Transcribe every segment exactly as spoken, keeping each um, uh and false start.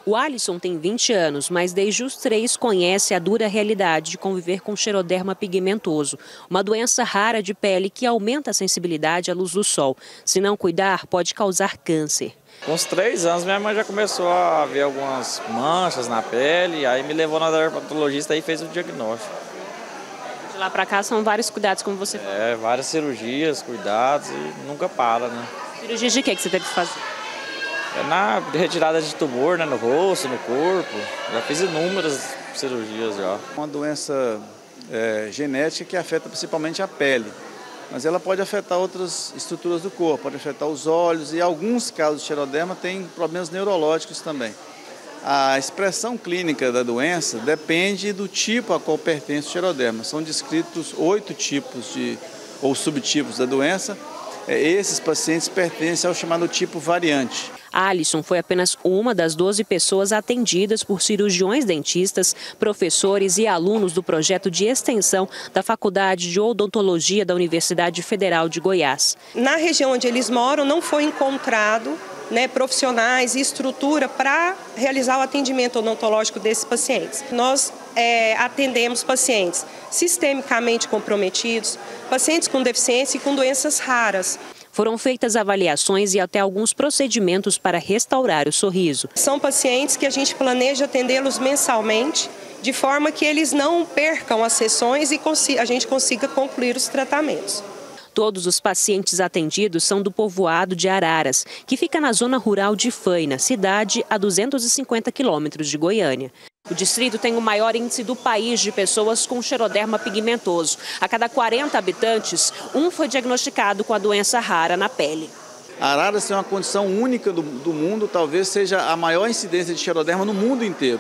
O Alisson tem vinte anos, mas desde os três conhece a dura realidade de conviver com xeroderma pigmentoso, uma doença rara de pele que aumenta a sensibilidade à luz do sol. Se não cuidar, pode causar câncer. Com uns três anos, minha mãe já começou a ver algumas manchas na pele, aí me levou na dermatologista e fez o diagnóstico. De lá para cá são vários cuidados, como você falou. É, várias cirurgias, cuidados e nunca para, né? Cirurgia de quê que você teve que fazer? É na retirada de tumor, né, no rosto, no corpo. Já fiz inúmeras cirurgias já. Uma doença é, genética que afeta principalmente a pele, mas ela pode afetar outras estruturas do corpo, pode afetar os olhos e em alguns casos de xeroderma tem problemas neurológicos também. A expressão clínica da doença depende do tipo a qual pertence o xeroderma. São descritos oito tipos de, ou subtipos da doença. Esses pacientes pertencem ao chamado tipo variante. Alisson foi apenas uma das doze pessoas atendidas por cirurgiões dentistas, professores e alunos do projeto de extensão da Faculdade de Odontologia da Universidade Federal de Goiás. Na região onde eles moram não foi encontrado né, profissionais e estrutura para realizar o atendimento odontológico desses pacientes. Nós é, atendemos pacientes sistemicamente comprometidos, pacientes com deficiência e com doenças raras. Foram feitas avaliações e até alguns procedimentos para restaurar o sorriso. São pacientes que a gente planeja atendê-los mensalmente, de forma que eles não percam as sessões e a gente consiga concluir os tratamentos. Todos os pacientes atendidos são do povoado de Araras, que fica na zona rural de Faina, cidade a duzentos e cinquenta quilômetros de Goiânia. O distrito tem o maior índice do país de pessoas com xeroderma pigmentoso. A cada quarenta habitantes, um foi diagnosticado com a doença rara na pele. Araras tem uma condição única do, do mundo, talvez seja a maior incidência de xeroderma no mundo inteiro,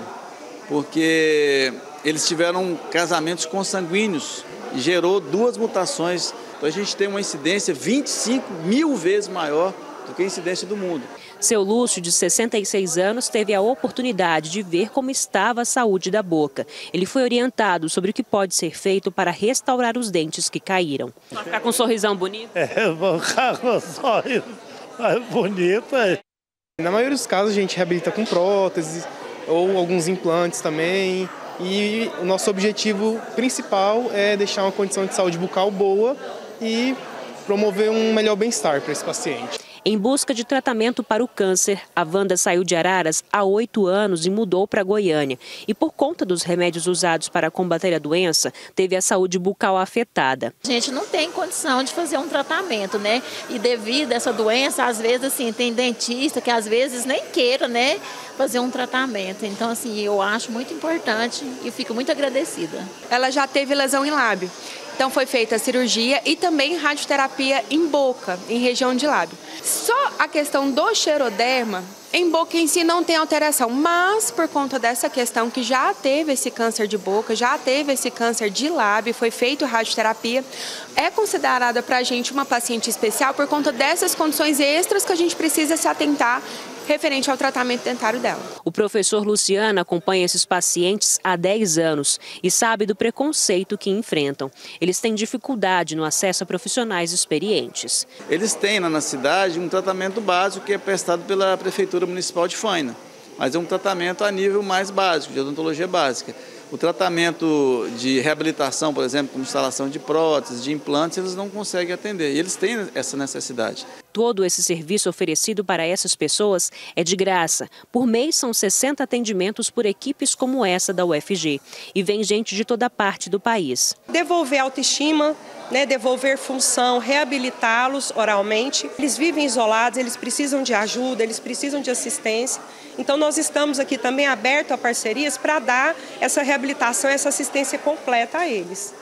porque eles tiveram casamentos consanguíneos e gerou duas mutações. Então a gente tem uma incidência vinte e cinco mil vezes maior do que a incidência do mundo. Seu Lúcio, de sessenta e seis anos, teve a oportunidade de ver como estava a saúde da boca. Ele foi orientado sobre o que pode ser feito para restaurar os dentes que caíram. Vai ficar com um sorrisão bonito? É, vou ficar com um sorriso bonito. É. Na maioria dos casos a gente reabilita com próteses ou alguns implantes também. E o nosso objetivo principal é deixar uma condição de saúde bucal boa e promover um melhor bem-estar para esse paciente. Em busca de tratamento para o câncer, a Wanda saiu de Araras há oito anos e mudou para Goiânia. E por conta dos remédios usados para combater a doença, teve a saúde bucal afetada. A gente não tem condição de fazer um tratamento, né? E devido a essa doença, às vezes, assim, tem dentista que às vezes nem queira, né, fazer um tratamento. Então, assim, eu acho muito importante e fico muito agradecida. Ela já teve lesão em lábio. Então foi feita a cirurgia e também radioterapia em boca, em região de lábio. Só a questão do xeroderma, em boca em si não tem alteração, mas por conta dessa questão que já teve esse câncer de boca, já teve esse câncer de lábio, foi feito radioterapia, é considerada para a gente uma paciente especial por conta dessas condições extras que a gente precisa se atentar referente ao tratamento dentário dela. O professor Luciano acompanha esses pacientes há dez anos e sabe do preconceito que enfrentam. Eles têm dificuldade no acesso a profissionais experientes. Eles têm na cidade um tratamento básico que é prestado pela Prefeitura Municipal de Faina, mas é um tratamento a nível mais básico, de odontologia básica. O tratamento de reabilitação, por exemplo, como instalação de próteses, de implantes, eles não conseguem atender e eles têm essa necessidade. Todo esse serviço oferecido para essas pessoas é de graça. Por mês são sessenta atendimentos por equipes como essa da U F G. E vem gente de toda parte do país. Devolver autoestima, né, devolver função, reabilitá-los oralmente. Eles vivem isolados, eles precisam de ajuda, eles precisam de assistência. Então nós estamos aqui também abertos a parcerias para dar essa reabilitação, essa assistência completa a eles.